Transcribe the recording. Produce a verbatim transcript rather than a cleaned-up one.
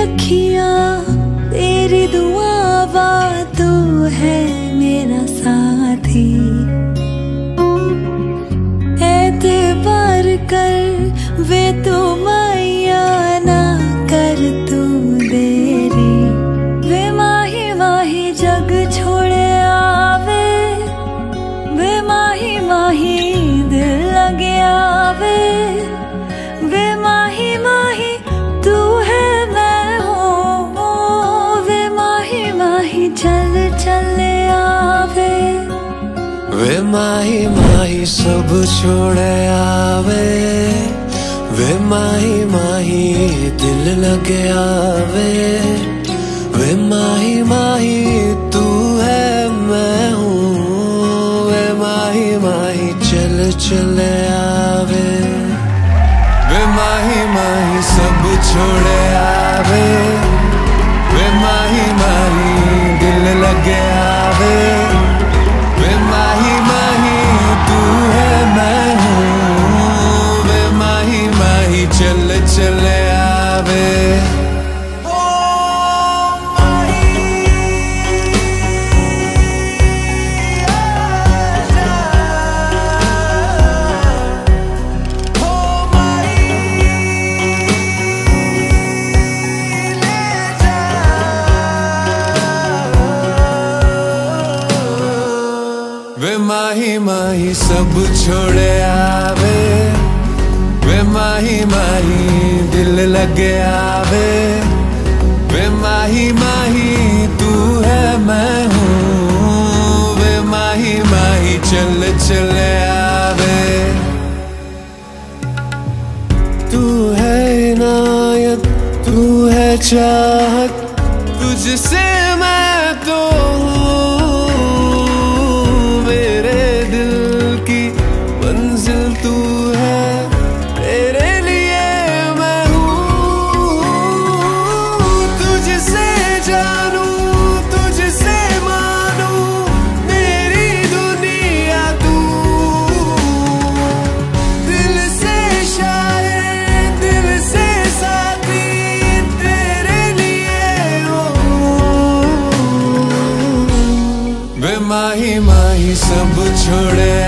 अखियां तेरी दुआवा तू है मेरा साथी। एतबार कर वे तू मैया ना कर तू देरी। वे माही माही जग छोड़े आवे, वे माही माही दिल लगे आवे। वे माही माही तू है मैं हूँ, वे माही माही चल चले आवे। वे माही माही सब छोड़े आवे, वे माही माही दिल लगे आवे। वे माही माही तू है मैं हूँ, वे माही माही चल चले आवे। वे माही माही सब छोड़े आवे, वे माही माही दिल लगे आवे। वे माही माही तू है मैं हूँ, वे माही माही चल चले आवे। वे माही माही सब छोड़े आवे, वे माही माही दिल लगे आवे। वे माही माही तू है मैं हूँ, वे माही माही चल चले आवे। तू है इनायत, तू है चाहत, तुझसे मैं तो तू है, तेरे लिए मैं हूँ। तुझसे जानू, तुझसे मानू, मेरी दुनिया तू। दिल से शायर, दिल से साथी, तेरे लिए हूँ। वे माही माही सब छोड़े